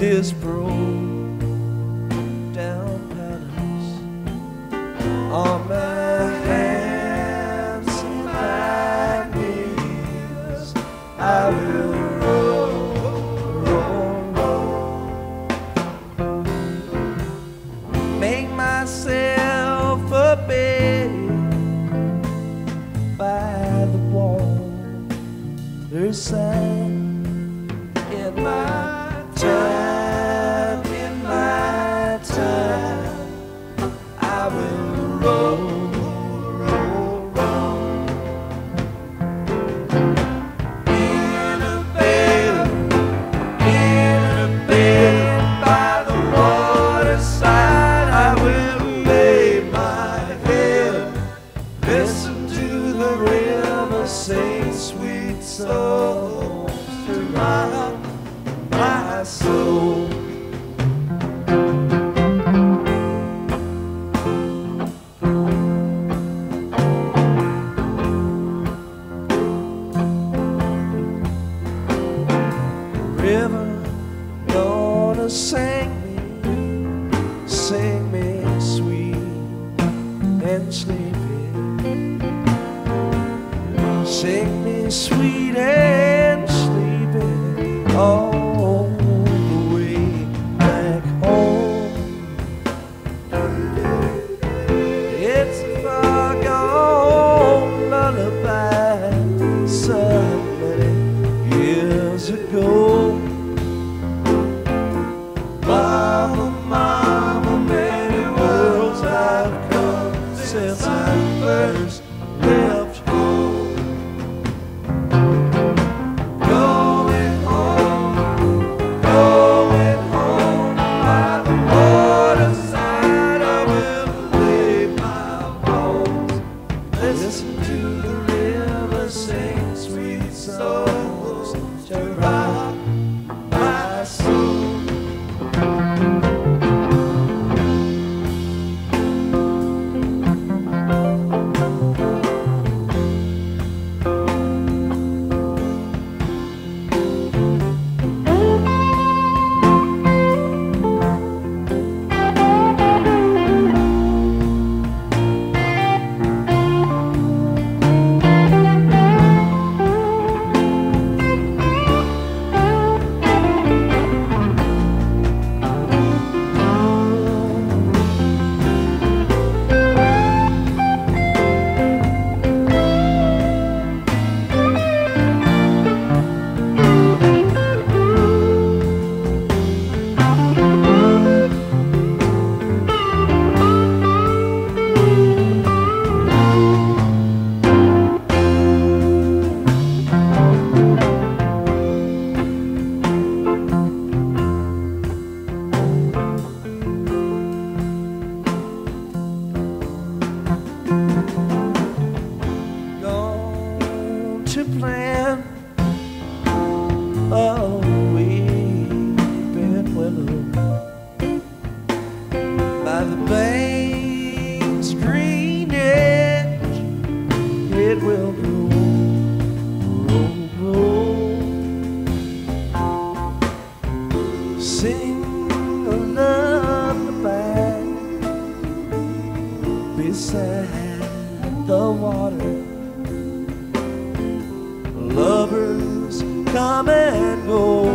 this broke down palace on my hands and my knees. I will roll, make myself a bed by the water's side. In my time, I will roll, roll, roll. In a bed by the waterside, I will lay my head, listen to the river sing sweet songs to my soul. River gonna sing me sweet and sleepy. Sing me sweet and sleepy all the way back home. It's a far gone lullaby sung many years ago. Mama, mama, many worlds I've come since I first left home. Going home by the waterside. I will lay my bones, listen to the river sing sweet songs to rock my soul. To plan a weeping willow by the bank's green edge. It will roll, sing a lullaby beside the water. Lovers come and go.